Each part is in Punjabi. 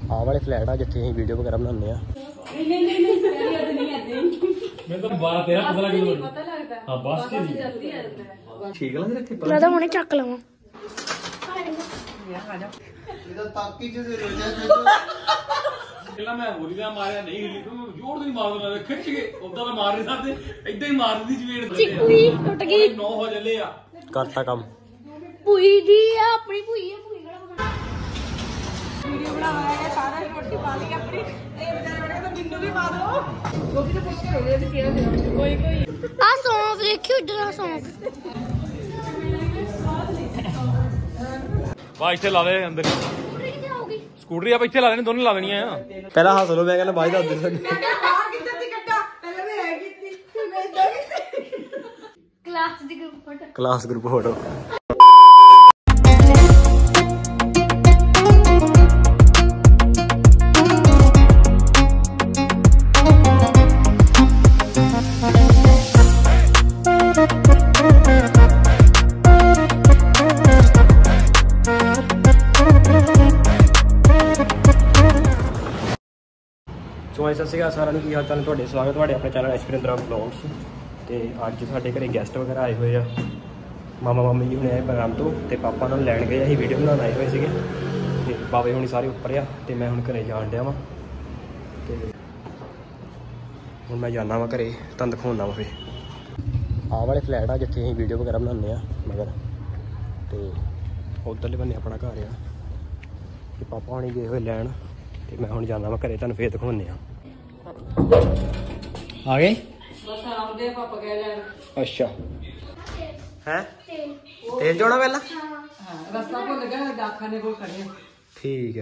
ਆਹ ਵਾਲੇ ਫਲੈਟ ਆ ਜਿੱਥੇ ਅਸੀਂ ਵੀਡੀਓ ਵਗੈਰਾ ਬਣਾਉਂਦੇ ਆ। मैं तो 12-13 15 किलो पता लगता है। हां बस के नहीं जल्दी आ जाता है। ठीक है ना रखे मैं तो हुणे चक लवां आ जा इधर ताकी से रोजा ਪਹਿਲਾਂ ਮੈਂ ਹੋਰੀ ਦਾ ਮਾਰਿਆ ਨਹੀਂ ਹਿੱਲੀ ਤੂੰ ਜੋੜ ਨਹੀਂ ਮਾਰਦਾ ਨਾ ਖਿੱਚ ਕੇ ਉਦਾਂ ਤਾਂ ਮਾਰ ਨਹੀਂ ਸਕਦੇ ਇਦਾਂ ਹੀ ਮਾਰ ਦਿੰਦੀ ਚਵੇੜ ਭੂਈ ਟੁੱਟ ਗਈ 9 ਹੋ ਚੱਲੇ ਆ ਕਰਤਾ ਕੰਮ ਭੂਈ ਦੀ ਆ ਆਪਣੀ ਭੂਈ ਆ ਭੂਈ ਕਿਹੜਾ ਵੀਡੀਓ ਬਣਾਇਆ ਹੈ ਸਾਰਾ ਰੋਟੀ ਪਾ ਲਈ ਆਪਣੀ ਇਹ ਵਿਚਾਰੇ ਬੜੇ ਤਾਂ ਮੈਨੂੰ ਵੀ ਪਾ ਦੋ ਗੋਭੀ ਦੇ ਪੁੱਛ ਕੇ ਹੋ ਗਏ ਤੇ ਕਿਹਾ ਕੋਈ ਆ ਸੌਂਫ ਦੇਖਿਓ ਇਧਰ ਸੌਂਫ ਵਾ ਇੱਥੇ ਲਾ ਦੇ ਅੰਦਰ ਕਿੱਥੇ ਆਉਗੀ ਸਕੂਟਰੀ ਆਪਾਂ ਇੱਥੇ ਲਾ ਦੇਣੀ ਦੋਨੇ ਲਾ ਦੇਣੀਆਂ ਆ ਪਹਿਲਾਂ ਹੱਸ ਲਓ, ਮੈਂ ਕਹਿੰਦਾ ਬਾਈ ਦੱਸ ਦੇ ਮੈਂ ਕਿਹਾ ਬਾਹਰ ਕਿੱਧਰ ਦੀ ਕੱਢਾ ਪਹਿਲਾਂ ਮੈਂ ਐ ਕੀਤੀ ਫਿਰ ਮੈਂ ਇਦਾਂ ਕੀਤੀ ਕਲਾਸ ਦੀ group photo class group photo. So ਸਤਿ ਸ਼੍ਰੀ ਅਕਾਲ ਸਾਰਿਆਂ ਨੂੰ, ਕੀ ਹਾਲ ਚਾਲ? ਤੁਹਾਡੇ ਸਵਾਗਤ ਤੁਹਾਡੇ ਆਪਣੇ ਚੈਨਲ ਐਸਪੀਰਿੰਦਰਾ ਵਲੌਗਸ। ਤੇ ਅੱਜ ਸਾਡੇ ਘਰੇ ਗੈਸਟ ਵਗੈਰਾ ਆਏ ਹੋਏ ਆ। ਮਾਮਾ ਮਾਮੀ ਜੀ ਹੁਣੇ ਆਏ ਪ੍ਰੋਗਰਾਮ ਤੋਂ ਤੇ ਪਾਪਾ ਨਾਲ ਲੈਣ ਗਏ, ਅਸੀਂ ਵੀਡੀਓ ਬਣਾਉਣ ਆਏ ਹੋਏ ਸੀਗੇ ਤੇ ਬਾਬੇ ਹੁਣੀ ਸਾਰੇ ਉੱਪਰ ਆ ਤੇ ਮੈਂ ਹੁਣ ਘਰੇ ਜਾਣ ਡਿਆ ਵਾਂ ਤੇ ਹੁਣ ਮੈਂ ਜਾਣਾ ਵਾ ਘਰੇ, ਤੁਹਾਨੂੰ ਦਿਖਾਉਣਾ ਵਾ। ਫਿਰ ਆਹ ਵਾਲੇ ਫਲੈਟ ਆ ਜਿੱਥੇ ਅਸੀਂ ਵੀਡੀਓ ਵਗੈਰਾ ਬਣਾਉਂਦੇ ਆ ਮਗਰ, ਤੇ ਉੱਧਰਲੇ ਬੰਨੇ ਆਪਣਾ ਘਰ ਆ ਤੇ ਪਾਪਾ ਹੁਣੀ ਗਏ ਹੋਏ ਲੈਣ ਤੇ ਮੈਂ ਹੁਣ ਜਾਣਾ ਵਾ ਘਰੇ, ਤੁਹਾਨੂੰ ਫੇਰ ਦਿਖਾਉਂਦੇ ਆ। ਆ ਗਏ ਬਸ ਆਉਂਦੇ ਪਾਪਾ ਕਹਿ ਲੈਣ ਅੱਛਾ ਹੈ ਤੇਲ ਜੋਣਾ ਪਹਿਲਾਂ ਹਾਂ ਰਸਤਾ ਭੁੱਲ ਗਿਆ ਡਾਕਖਾਨੇ ਕੋਲ ਖੜੇ ਠੀਕ ਆ।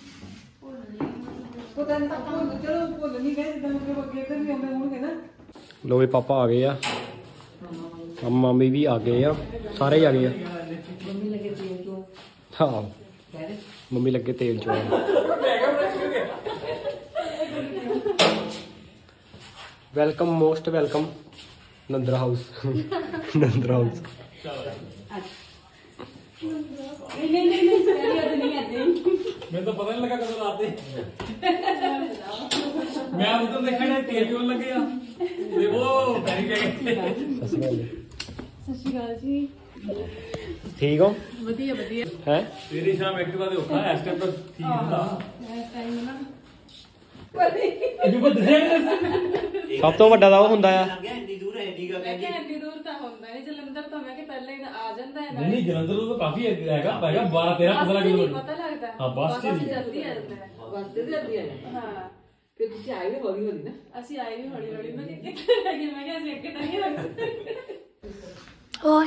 ਪਤਾ ਨਹੀਂ ਚਲੋ ਭੁੱਲ ਨਹੀਂ ਗਏ ਜਿੱਦਾਂ ਮਤਲਬ ਅੱਗੇ ਤੇ ਵੀ ਆਉਂਦੇ ਹੋਣਗੇ ਨਾ। ਲੋ ਵੀ ਪਾਪਾ ਆ ਗਏ ਆ, ਮਾਮੀ ਵੀ ਆ ਗਏ ਆ, ਸਾਰੇ ਹੀ ਆ ਗਏ ਆ। ਮੰਮੀ ਲੱਗੇ ਤੇਲ ਚੋਂ ਹਾਂ ਮੰਮੀ ਲੱਗੇ ਤੇਲ ਚੋਣ। Welcome, most welcome Nandra house. Nandra house ਮੈਨੂੰ ਤਾਂ ਪਤਾ ਨਹੀਂ ਲੱਗਾ ਕਦੋਂ ਰਾਤ ਦੇ ਮੈਂ ਉਦੋਂ ਦੇਖਣਾ ਤੇਲ ਕਿਉਂ ਲੱਗੇ ਆ ਤੇ ਉਹ ਬੈਠ ਗਏ। ਸਤਿ ਸ਼੍ਰੀ ਅਕਾਲ ਜੀ। ਸਤਿ ਸ਼੍ਰੀ ਅਕਾਲ ਜੀ। ਠੀਕ ਹੋ? ਵਧੀਆ ਵਧੀਆ ਹੈ ਤੇਰੀ ਸ਼ਾਮ ਐਕਟਿਵਾ ਤੇ ਉੱਠਾ ਇਸ ਟਾਈਮ ਤੱਕ ਠੀਕ ਹੁੰਦਾ ਇਸ ਟਾਈਮ ਨਾ ਅਜੂ ਬਦਲੇ ਸਭ ਤੋਂ ਵੱਡਾ ਤਾਂ ਉਹ ਹੁੰਦਾ ਆ। ਇੰਨੀ ਦੂਰ ਤਾਂ ਹੁੰਦਾ ਨਹੀਂ ਜਲੰਧਰ ਤੋਂ ਮੈਂ ਕਿ ਪਹਿਲੇ ਹੀ ਆ ਜਾਂਦਾ ਹੈ ਨਹੀਂ ਜਲੰਧਰ ਤੋਂ ਕਾਫੀ ਹੈਗਾ 12-13 15 ਕਿਲੋ ਪਤਾ ਲੱਗਦਾ ਹਾਂ ਬਸ ਚ ਨਹੀਂ ਜਲਦੀ ਆ ਜਾਂਦਾ ਹੈ ਬਸ ਤੇ ਜਲਦੀ ਆ ਜਾਂਦਾ ਹਾਂ ਫਿਰ ਤੁਸੀਂ ਆਏ ਵੀ ਹੌਲੀ ਹੌਲੀ ਨਾ ਅਸੀਂ ਆਏ ਵੀ ਹੌਲੀ ਹੌਲੀ ਮੈਂ ਕਿੱਥੇ ਰਹਿ ਗਏ ਮੈਂ ਕਿਹਾ ਅਸੀਂ ਅੱਗੇ ਤਾਂ ਨਹੀਂ ਲੱਗਦੇ ਓਏ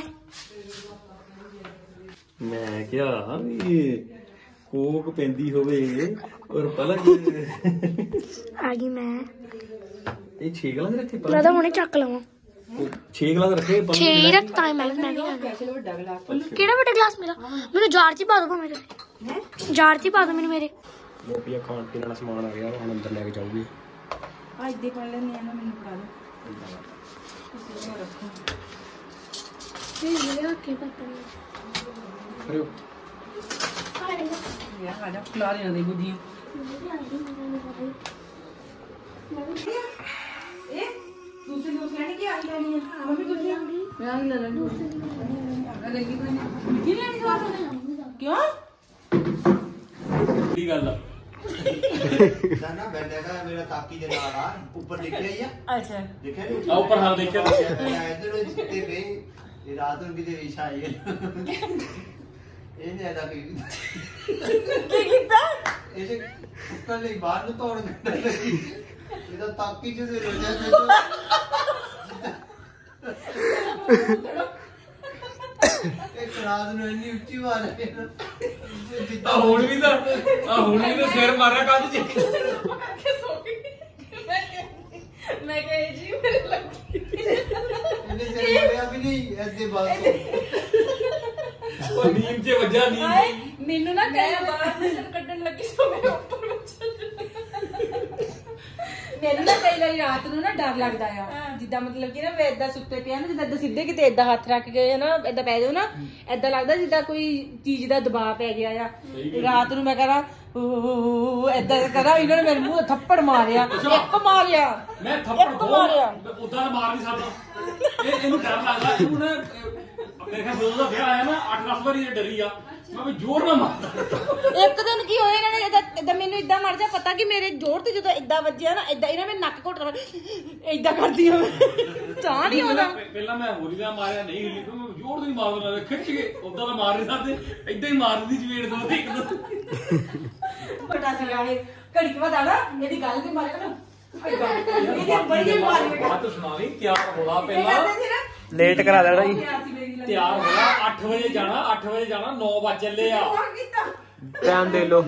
मैं क्या भी कोक पेंदी होवे और पलक ਆ ਗਈ ਮੈਂ ये 6 गिलास रखे ਮੈਂ ਤਾਂ ਹੁਣੇ ਚੱਕ ਲਵਾਂ 6 गिलास रखे 6 ਰੱਖਤਾ ਮੈਂ ਵੀ ਖਾਣਾ ਵੱਡਾ ਗਲਾਸ ਕਿਹੜਾ ਵੱਡਾ ਗਲਾਸ ਮੇਰਾ ਮੈਨੂੰ ਜਾਰ ਚ ਹੀ ਪਾ ਦੋ ਭਾਵੇਂ ਤੁਸੀਂ ਜਾਰ ਚ ਹੀ ਪਾ ਦੋ ਮੈਨੂੰ ਮੇਰੇ ਰੋਟੀਆਂ ਖਾਣ ਪੀਣ ਵਾਲਾ ਸਮਾਨ ਆ ਗਿਆ, ਹੁਣ ਅੰਦਰ ਲੈ ਕੇ ਜਾਊਗੀ। ਆ ਇੱਦੇ ਪੜ ਲੈਣੇ ਆ ਨਾ ਮੈਨੂੰ ਫੜਾ ਦੋ ਇਹ ਲਿਆ ਕੇ ਪਾਪਾ ਨੇ ਅਰੇ ਯਾ ਆ ਜਾ ਖਲਾ ਦੇ ਦੇ ਬੁੱਧੀਆਂ ਇਹ ਦੂਸਰੀ ਦੂਸ ਲੈਣੀ ਕਿ ਆਹੀ ਲੈਣੀ ਹੈ ਮੰਮੀ ਦੂਸਰੀ ਮੈਂ ਆਹੀ ਲੈ ਲੈਣੀ ਆ ਲੈਣੀ ਕੋਈ ਨਹੀਂ ਕੀ ਲੈਣੀ ਸਵਾਦ ਕਿਉਂ ਕੀ ਗੱਲ ਆ ना बैठेगा मेरा ताकी दे नाल आ ऊपर लिखे ही है अच्छा देखा नहीं आ ऊपर हां देखिए इधर जितने पे ये रात को किते विषा आई है ये ज्यादा की ਕੀਤਾ ऐसे ऊपर ले बाहर तो तोड़ देता ये तो ताकी से रोजा एक रात ਨੂੰ ਇੰਨੀ ਉੱਚੀ ਆਵਾਜ਼ ਆਈ ਨਾ ਆ ਹੁਣ ਵੀ ਤਾਂ ਸਿਰ ਮਾਰਿਆ ਕੱਢ ਚ ਮੈਂ ਕਹੇ ਜੀ ਮੇਰੇ ਲੱਗੀ ਇਹਨੇ ਸਿਰ ਮਾਰਿਆ ਵੀ ਨਹੀਂ ਐਦੇ ਬਾਤ ਉਹ ਨੀਮ ਚ ਵੱਜਾ ਨੀਮ ਮੈਨੂੰ ਨਾ ਕਹਿ ਬਾਹਰ ਸਿਰ ਕੱਢਣ ਲੱਗੀ ਸੋ ਮੇਰੇ ਉੱਪਰ ਮੈਨੂੰ ਨਾ ਕਈ ਵਾਰੀ ਰਾਤ ਨੂੰ ਨਾ ਡਰ ਲੱਗਦਾ ਆ ਜਿੱਦਾਂ ਮਤਲਬ ਕਿ ਨਾ ਵੇ ਏਦਾਂ ਸੁੱਤੇ ਪਿਆ ਨਾ ਜਿੱਦਾਂ ਸਿੱਧੇ ਕਿਤੇ ਏਦਾਂ ਹੱਥ ਰੱਖ ਗਏ ਨਾ ਏਦਾਂ ਪੈ ਜਾਓ ਨਾ ਏਦਾਂ ਲੱਗਦਾ ਜਿੱਦਾਂ ਕੋਈ ਚੀਜ਼ ਦਾ ਦਬਾਅ ਪੈ ਗਿਆ ਆ ਰਾਤ ਨੂੰ ਮੈਂ ਕਹਾਂ ਏਦਾਂ ਕਰਾ ਇਹਨਾਂ ਨੇ ਮੇਰੇ ਮੂੰਹ ਤੇ ਥੱਪੜ ਮਾਰਿਆ ਇੱਕ ਮਾਰਿਆ ਮੈਂ ਥੱਪੜ ਇੱਕ ਮਾਰਿਆ ਉਦਾਂ ਮਾਰ ਨਹੀਂ ਸਕਦਾ ਇਹਨੂੰ ਡਰ ਲੱਗਦਾ ਇਹਨੂੰ ਨਾ ਮੇਰੇ ਖਿਆਲ ਜਦੋਂ ਦਾ ਵਿਆਹ ਆਇਆ ਨਾ 8-10 ਵਾਰੀ ਇਹ ਡਰੀ ਆ ਮੈਂ ਵੀ ਜ਼ੋਰ ਨਾਲ ਮਾਰਦਾ ਇੱਕ ਦਿਨ ਕੀ ਹੋਇਆ ਇਹਨਾਂ ਨੇ ਏਦਾਂ ਮੈਨੂੰ ਇਦਾਂ ਮਰ ਜਾ ਪਤਾ ਕਿ ਮੇਰੇ ਜ਼ੋਰ ਤੇ ਜਦੋਂ ਇਦਾਂ ਵੱਜਿਆ ਨਾ ਇਦਾਂ ਇਹਨਾਂ ਨੇ ਨੱਕ ਘੁੱਟ ਇਦਾਂ ਕਰਦੀ ਆ ਚਾਹ ਨਹੀਂ ਆਉਂਦਾ ਪਹਿਲਾਂ ਮੈਂ ਹੋਰੀ ਦਾ ਮਾਰਿਆ ਨਹੀਂ ਹਿੱਲੀ ਮੈਂ ਜ਼ੋਰ ਦੀ ਮਾਰ ਦਿੰਦਾ ਖਿੱਚ ਕੇ ਉਦਾਂ ਤਾਂ ਮਾਰ ਨਹੀਂ ਸਕਦੇ ਇਦਾਂ ਹੀ ਮਾਰ ਦਿੰਦੀ ਚਵੇੜ ਦੋ ਇੱਕ ਦੋ ਬਟਾ ਸੀਗਾ ਇਹ ਘੜੀ ਬਾਅਦ ਆਣਾ ਇਹਦੀ ਗੱਲ ਤੇ ਮਾਰਿਆ ਨਾ ਇਹਦੀ ਬੜੀ ਮਾਰੀ ਬਾਤ ਸੁਣਾਵੀ ਤਿਆਰ ਹੋਣਾ ਪਹਿਲਾਂ ਲੇਟ ਕਰਾ ਦੇਣਾ ਜੀ ਤਿਆਰ ਹੋਣਾ 8 ਵਜੇ ਜਾਣਾ 9 ਵਜੇ ਚੱਲੇ ਆ ਟਾਈਮ ਦੇ ਲੋ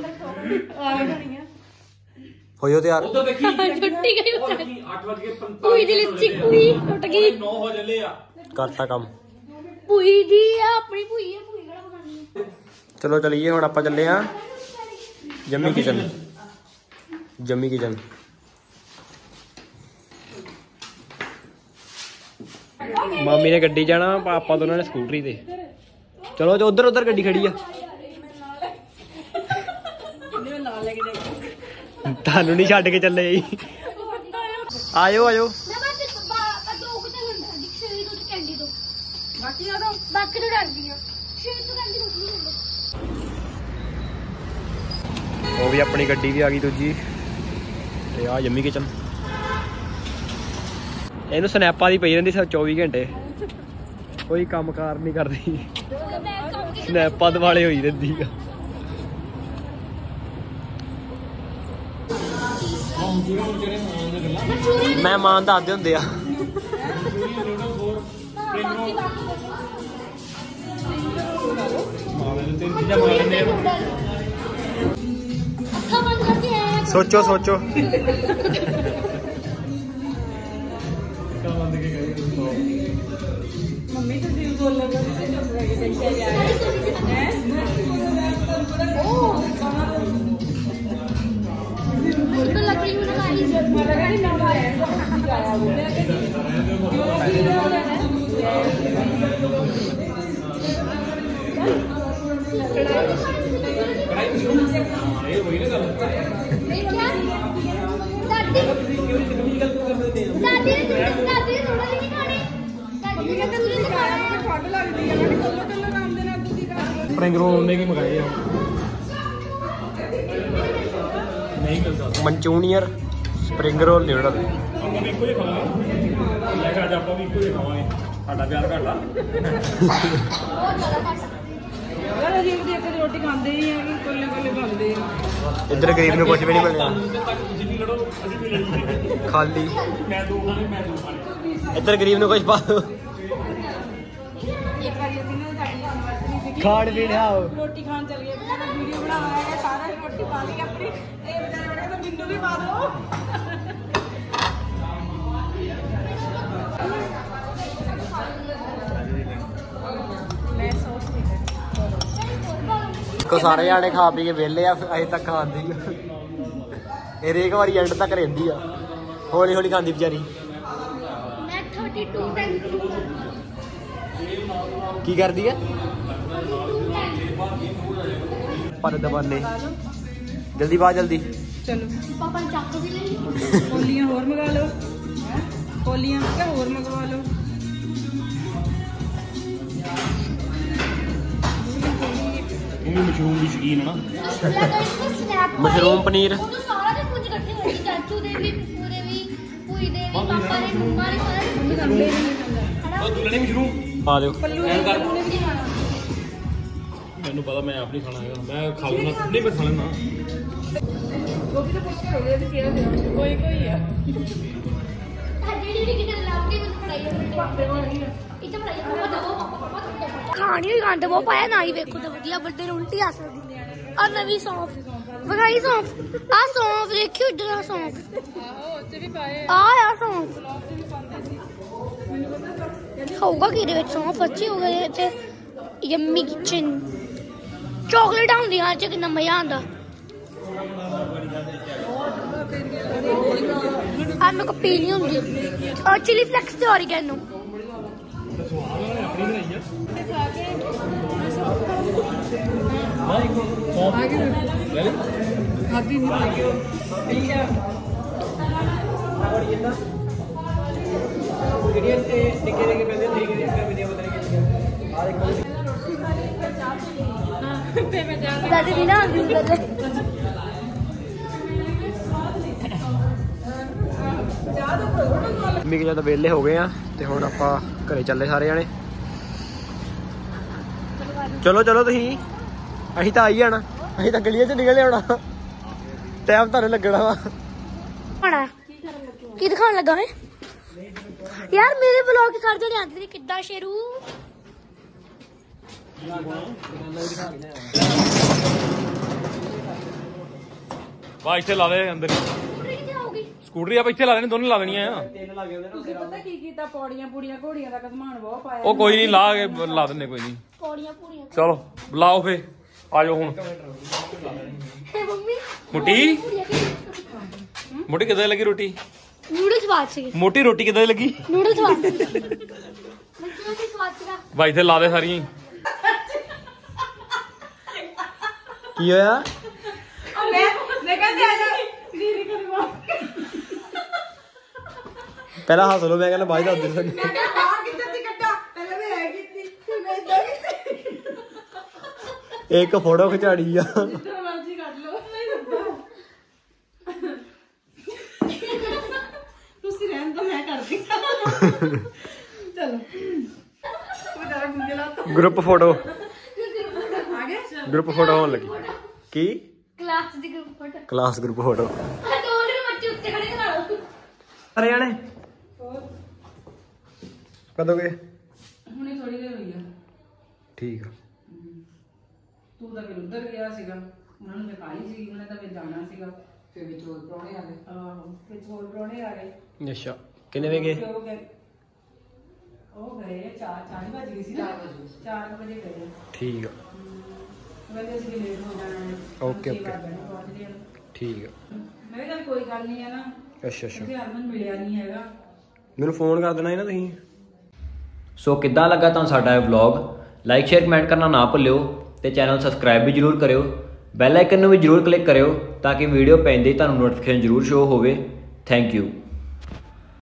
ਹੋਇਓ ਤਿਆਰ ਉਧਰ ਦੇਖੀ ਛੁੱਟੀ ਗਈ 8 ਵਜੇ 45 ਪੂਈ ਦੀ ਲਿੱਚੀ ਪੂਈ ਟੁੱਟ ਗਈ 9 ਵਜੇ ਚੱਲੇ ਆ ਕਰਤਾ ਕੰਮ ਪੂਈ ਦੀ ਆ ਆਪਣੀ ਪੂਈ ਆ ਪੂਈ ਕਿਹੜਾ ਬਣਾਉਣੀ ਆ ਚਲੋ ਚਲੀਏ ਹੁਣ ਆਪਾਂ ਚੱਲੇ ਆ ਜੰਮੀ ਕਿਚਨ ਮਾਮੀ ਨੇ ਗੱਡੀ ਜਾਣਾ ਪਾਪਾ ਦੋਨਾਂ ਨੇ ਸਕੂਟਰੀ ਤੇ ਚਲੋ ਜੋ ਉਧਰ ਗੱਡੀ ਖੜੀ ਆ ਤੁਹਾਨੂੰ ਨਹੀਂ ਛੱਡ ਕੇ ਚੱਲੇ ਜੀ ਆਇਓ ਮੈਂ ਬਸ ਦੋ ਕੁ ਤੇ ਡਿਕਸ਼ਨਰੀ ਤੋਂ ਕੈਂਡੀ ਤੋਂ ਬਾਕੀ ਤੋਂ ਡਰਦੀ ਆ ਸ਼ੇਰ ਤੋਂ ਕੈਂਡੀ ਤੋਂ ਨਹੀਂ ਹੁੰਦੇ ਉਹ ਵੀ ਆਪਣੀ ਗੱਡੀ ਵੀ ਆ ਗਈ ਦੂਜੀ ਤੇ ਆ ਜੰਮੀ ਕਿਚਨ ਇਹਨੂੰ ਸਨੈਪਾਂ ਦੀ ਪਈ ਰਹਿੰਦੀ ਸਿਰ 24 ਘੰਟੇ ਕੋਈ ਕੰਮਕਾਰ ਨਹੀਂ ਕਰਦੀ ਸਨੈਪਾਂ ਦੁਆਲੇ ਹੋਈ ਰਹਿੰਦੀ ਆ ਮਹਿਮਾਨ ਦੱਸਦੇ ਹੁੰਦੇ ਆ ਸੋਚੋ ਮੰਮੀ ਤੁਸੀਂ ਬੋਲੋ ਤੇ ਚੁੱਪ ਰਹਿ ਕੇ ਦੇਖਿਆ ਜਾ ਹੈ तो लकड़ी में लगाई स्प्रिंग रोल ने की मंगाए ਨਹੀਂ ਮਿਲਦਾ मंचूरियन स्प्रिंग रोल न्यूडल ਆਪਾਂ ਵੀ ਇੱਕੋ ਹੀ ਖਾਵਾਂਗੇ ਮੈਂ ਕਿਹਾ ਅੱਜ ਆਪਾਂ ਵੀ ਇੱਕੋ ਹੀ ਖਾਵਾਂਗੇ ਸਾਡਾ ਪਿਆਰ ਘੱਟਾ ਯਾਰ ਅਸੀਂ ਇੱਕ ਰੋਟੀ ਖਾਂਦੇ ਹੀ ਆ ਕਿ ਕੋਲੇ ਖਾਂਦੇ ਆ इधर गरीब ने कुछ भी नहीं मिलना ਤੁਸੀਂ ਵੀ ਲੜੋ ਅਸੀਂ ਵੀ ਲੜੀਏ खाली ਮੈਂ ਦੋ ਖਾਣੇ इधर गरीब ने कुछ पा दो ਇੱਕ ਵਾਰੀ ਅਸੀਂ ਨਾ ਸਾਡੀ ਐਨਵਰਸਰੀ ਸੀਗੀ खाड़ भी लियाओ ਰੋਟੀ ਖਾਣ ਚੱਲ ਗਏ ਮੈਂ ਵੀਡੀਓ ਬਣਾ ਆਇਆ ਸਾਰਾ ਰੋਟੀ ਪਾ ਲਈ ਆਪਣੀ ਇਹ ਵਿਚਾਰੇ ਬੜੇ ਤਾਂ ਮੈਨੂੰ ਵੀ ਪਾ ਦਿਓ ਮੈਂ ਸੌਸ को सारे जाने खा पी के वेले अजे तक खाती हरेक बारी एंड तक रही हौली हौली खाती बेचारी मैं 32 टाइम की करती है पर दबाने जल्दी बात जल्दी ਚਲੋ पापा ने चाकू भी ले ली ਕੋਲੀਆਂ ਹੋਰ ਮੰਗਾ ਲਓ ਕੋਲੀਆਂ ਕਿ ਹੋਰ ਮੰਗਵਾ ਲਓ ਮਸ਼ਰੂਮ ਦੀ ਸ਼ਕੀਨ ਹੈ ਨਾ मशरूम पनीर ਉਹ ਤਾਂ ਸਾਰਾ ਦੇ ਕੁਝ ਇਕੱਠੇ ਹੋਏ ਸੀ ਚਾਚੂ ਦੇ ਵੀ ਪੂਪੂ ਦੇ ਵੀ ਭੂਈ ਦੇ ਵੀ ਪਾਪਾ ਦੇ ਮੰਮਾ ਦੇ ਸਾਰੇ ਕੁਝ ਕਰਦੇ ਉਹ ਦੁਲਣੀ ਮਸ਼ਰੂਮ पा दो ਪੱਲੂ ਐਂ ਕਰ। ਨੇ ਵੀ ਖਾਣਾ ਮੈਨੂੰ ਪਤਾ ਮੈਂ ਆਪ ਨਹੀਂ ਖਾਣਾ ਹੈਗਾ ਮੈਂ ਖਾ ਲੂੰਗਾ ਨਹੀਂ ਮੈਂ ਖਾ ਲੈਣਾ ਗੋਭੀ ਤਾਂ ਪੁੱਛ ਕੇ ਹੋ ਗਿਆ ਤੇ ਕਿਹੜਾ ਦੇਣਾ ਕੋਈ ਆ ਜਿਹੜੀ ਕਿਤੇ ਲਾਉਂਦੀ ਮੈਨੂੰ ਪੜਾਈ ਪਾਪੇ ਕੋਲ ਇੱਥੇ ਪੜਾਈ ਪਾਪਾ ਦੋ ਪਾਪਾ ਖਾਣੀ ਹੋਈ ਗੰਦ ਬਹੁਤ ਪਾਇਆ ਨਾ ਹੀ ਵੇਖੋ ਤਾਂ ਵਧੀਆ ਵੱਡੇ ਨੂੰ ਉਲਟੀ ਆ ਸਕਦੀ ਆ ਨਵੀਂ ਸੌਂਫ ਵਿਖਾਈ ਸੌਂਫ ਆ ਸੌਂਫ ਦੇਖਿਓ ਇੱਧਰ ਸੌਂਫ ਆਹੋ ਉੱਤੇ ਵੀ ਪਾਏ ਆ ਸੌਂਫ ਹੋਊਗਾ ਕਿ ਇਹਦੇ ਵਿੱਚ ਸੌਂਫ ਅੱਛੀ ਹੋ ਗਈ ਇੱਥੇ ਯੰਮੀ ਕਿਚਨ ਚਾਕਲੇਟ ਹੁੰਦੀਆਂ ਇਹ ਚ ਕਿੰਨਾ ਮਜ਼ਾ ਆਉਂਦਾ ਆ ਮੈਂ ਕੋ ਪੀਲੀ ਹੁੰਦੀ ਔਰ ਚਿਲੀ ਫਲੈਕਸ ਤੇ ਔਰੀਗੈਨੋ ਲੈ ਲੈ ਖਾਦੀ ਨਹੀਂ ਠੀਕ ਆ ਜਿਹੜੀਆਂ ਨਿੱਕੇ ਨਿੱਕੇ ਪੈਂਦੇ ਠੀਕ ਨੇ ਵੀਡੀਓ ਬਦਲ ਕੇ ਆ ਦੇਖੋ ਦਾਦੀ ਦੀ ਨਾ ਆਂਦੀ ਗੱਲੇ ਮਿਕ ਜਦ ਵਿਹਲੇ ਹੋ ਗਏ ਆ ਤੇ ਹੁਣ ਆਪਾਂ ਘਰੇ ਚੱਲੇ ਸਾਰੇ ਜਾਣੇ ਚਲੋ ਚਲੋ ਤੁਸੀਂ ਅਸੀਂ ਤਾਂ ਆਈ ਜਾਣਾ ਅਸੀਂ ਤਾਂ ਗਲੀਆਂ 'ਚ ਨਿਕਲ ਆਉਣਾ ਟਾਈਮ ਤੁਹਾਨੂੰ ਲੱਗਣਾ ਵਾ ਆਣਾ ਕੀ ਦਿਖਾਉਣ ਲੱਗਾ ਮੈਂ ਯਾਰ ਮੇਰੇ ਵਲੌਗ ਕਰ ਜਿਹੜੇ ਆਂਦੇ ਨੇ ਕਿੱਦਾਂ ਸ਼ੇਰੂ ਵਾ ਇੱਥੇ ਲਾ ਦੇ ਅੰਦਰ ਕਿੱਥੇ ਆਉਗੀ ਸਕੂਟਰੀ ਆਪਾਂ ਇੱਥੇ ਲਾ ਦੇਣੀ ਦੋਨੇ ਲਾ ਦੇਣੀਆਂ ਆ ਤੁਸੀਂ ਪਤਾ ਕੀ ਕੀਤਾ ਪੌੜੀਆਂ ਪੂੜੀਆਂ ਘੋੜੀਆਂ ਦਾ ਸਮਾਨ ਬਹੁਤ ਪਾਇਆ ਉਹ ਕੋਈ ਨਹੀਂ ਲਾ ਕੇ ਲਾ ਦਿੰਨੇ ਕੋਈ ਨਹੀਂ ਪੌੜੀਆਂ ਪੂੜੀਆਂ ਚਲੋ ਲਾਓ ਫੇ ਆ ਜਾਓ ਹੁਣ ਤੇ ਮੰਮੀ ਮੁੱਟੀ ਮੋਟੀ ਕਿੱਦਾਂ ਲੱਗੀ ਰੋਟੀ ਨੂਡਲਸ ਬਾਤ ਸੀ ਮੋਟੀ ਰੋਟੀ ਕਿੱਦਾਂ ਲੱਗੀ ਨੂਡਲਸ ਬਾਤ ਸੀ ਬੱਚਿਆਂ ਦੀ ਸਵਾਦ ਸੀਗਾ ਵਾ ਇੱਥੇ ਲਾ ਦੇ ਸਾਰੀਆਂ ਹੀ। ਕੀ ਹੋਇਆ ਮੈਂ ਕਹਿੰਦੀ ਆ ਜਾ ਦੀਦੀ ਕਰੀ ਮਾਰ ਪਹਿਲਾਂ ਹੱਸ ਲਓ ਮੈਂ ਕਹਿੰਦਾ ਬਾਅਦ ਦੱਸ ਦੇ ਮੈਂ ਕਿਹਾ ਬਾਹਰ ਕਿੱਧਰ ਦੀ ਕੱਟਾ ਪਹਿਲਾਂ ਮੈਂ ਐ ਕੀਤੀ ਮੈਂ ਇਦਾਂ ਕੀਤੀ ਇੱਕ ਫੋਟੋ ਖਿਚਾੜੀ ਆ ਜਿੱਦਾਂ ਮਰਜ਼ੀ ਕੱਢ ਲਓ ਨਹੀਂ ਦਿੱਤਾ ਤੁਸੀਂ ਰਹਿਣ ਦੋ ਮੈਂ ਕਰਦੀ ਚਲੋ ਉਹ ਜਰਾ ਗੁੰਗਲਾ ਤਾਂ ਗਰੁੱਪ ਫੋਟੋ ਆ ਗਏ ਗਰੁੱਪ ਫੋਟੋ ਹੋਣ ਲੱਗੀ ਕੀ ਕਲਾਸ ਦੀ group photo class group photo ਦੋਨੇ ਬੱਚੇ ਉੱਤੇ ਖੜੇ ਕਰਾ ਲਓ ਅਰੇ ਜਾਣੇ ਕਦੋਂ ਗਏ ਹੁਣੇ ਥੋੜੀ ਦੇਰ ਹੋਈ ਆ ਠੀਕ ਆ ਤੂੰ ਤਾਂ ਫਿਰ ਉੱਧਰ ਗਿਆ ਸੀਗਾ ਉਹਨਾਂ ਨੂੰ ਦਿਖਾਈ ਸੀ ਉਹਨੇ ਤਾਂ ਫਿਰ ਜਾਣਾ ਸੀਗਾ ਫਿਰ ਵਿੱਚ ਹੋਰ ਪ੍ਰਾਹੁਣੇ ਆ ਗਏ ਆਹੋ ਵਿੱਚ ਹੋਰ ਪ੍ਰਾਹੁਣੇ ਆ ਗਏ ਅੱਛਾ ਕਿੰਨੇ ਵੇ ਗਏ ਉਹ ਗਏ 4 ਵਜੇ ਗਏ ਸੀ 4 ਵਜੇ ਗਏ ਠੀਕ ਆ ਕਹਿੰਦੇ ਸੀ ਲੇਟ ਹੋ ਜਾਣਾ ਹੈ ਓਕੇ, ਓਕੇ। ਠੀਕ ਆ ਮੈਂ ਕਿਹਾ ਚੱਲ ਕੋਈ ਗੱਲ ਨਹੀਂ ਹੈ ਨਾ ਅੱਛਾ ਅੱਛਾ ਕਿ ਹਰਮਨ ਮਿਲਿਆ ਨਹੀਂ ਹੈਗਾ ਮੈਨੂੰ ਫੋਨ ਕਰ ਦੇਣਾ ਹੈ ਨਾ ਤੁਸੀਂ ਸੋ ਕਿੱਦਾਂ ਲੱਗਾ ਤੁਹਾਨੂੰ ਸਾਡਾ ਇਹ ਵਲੌਗ ਲਾਈਕ ਸ਼ੇਅਰ ਕਮੈਂਟ ਕਰਨਾ ਨਾ ਭੁੱਲਿਓ ਤੇ ਚੈਨਲ ਸਬਸਕ੍ਰਾਈਬ ਵੀ ਜਰੂਰ ਕਰਿਓ ਬੈਲ ਆਈਕਨ ਨੂੰ ਵੀ ਜਰੂਰ ਕਲਿੱਕ ਕਰਿਓ ਤਾਂ ਕਿ ਵੀਡੀਓ ਪੈਂਦੇ ਹੀ ਤੁਹਾਨੂੰ ਨੋਟੀਫਿਕੇਸ਼ਨ ਜਰੂਰ ਸ਼ੋ ਹੋਵੇ ਥੈਂਕ ਯੂ